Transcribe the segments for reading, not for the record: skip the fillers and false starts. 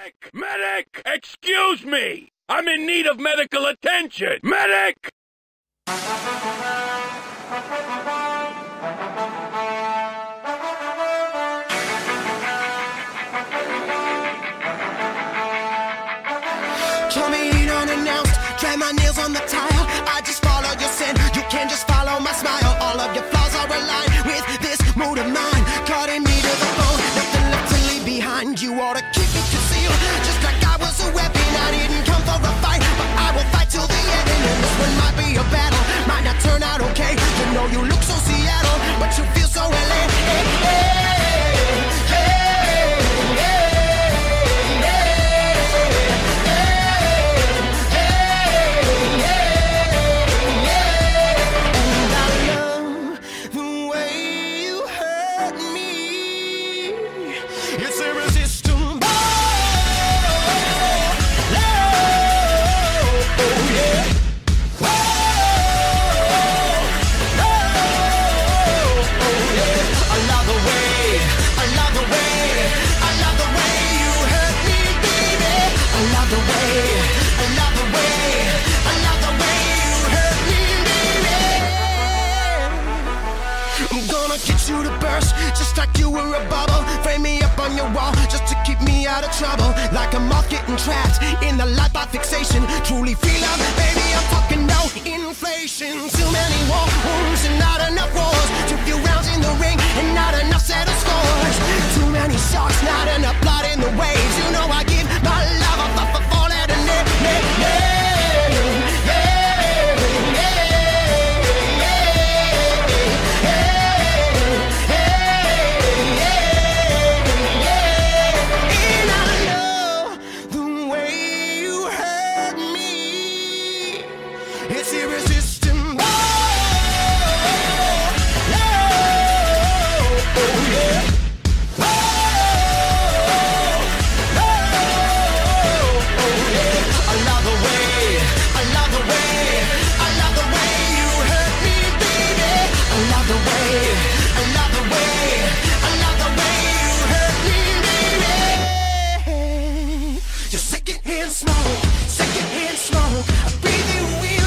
Medic! Medic! Excuse me! I'm in need of medical attention! Medic! Coming in unannounced, drag my nails on the tile. I just follow your scent, you can just follow my smile. All of your flaws are aligned with this mood of mine. Cutting me to the bone, nothing left to leave behind. You ought to keep it concealed, just like I was a weapon. I didn't come for a fight, but I will fight till the end. And this one might be a battle, might not turn out okay. You know you look so Seattle, but you feel so LA. Hey, hey. It's irresistible. Oh, yeah. Whoa. Oh, yeah. I love the way, I love the way, I love the way you hurt me, baby. I love the way, I love the way, I love the way you hurt me, baby. I'm gonna get you to burst, just like you were a bubble. Frame me up on your wall, just to keep me out of trouble. Like a moth getting trapped in the light by fixation. Truly feel love, baby, I'm talking no inflation. Too many war wounds and not enough wars. Too few rounds in the ring and not enough settled scores. Too many sharks, not enough blood in the waves. You know I give my love up for all that and it's irresistible. Oh, yeah. Oh, yeah. I love the way, I love the way, I love the way you hurt me, baby. I love the way, I love the way, I love the way you hurt me, baby. You're secondhand smoke, secondhand smoke. I breathe you in.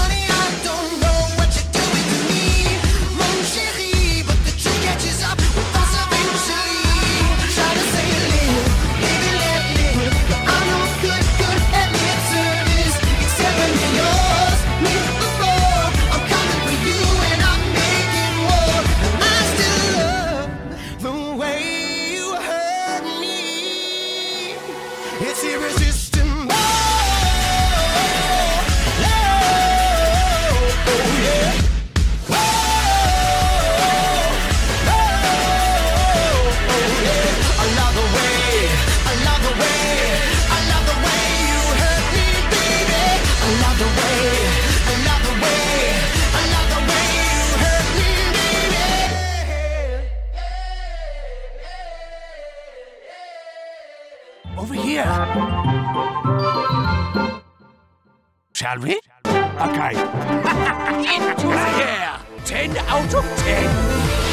It's irresistible. Oh, yeah. Oh, yeah. I love the way, I love the way, I love the way you hurt me, baby. I love the way, I love the way, I love the way you hurt me, baby. Over here. Shall we? Okay. Into the air. 10 out of 10.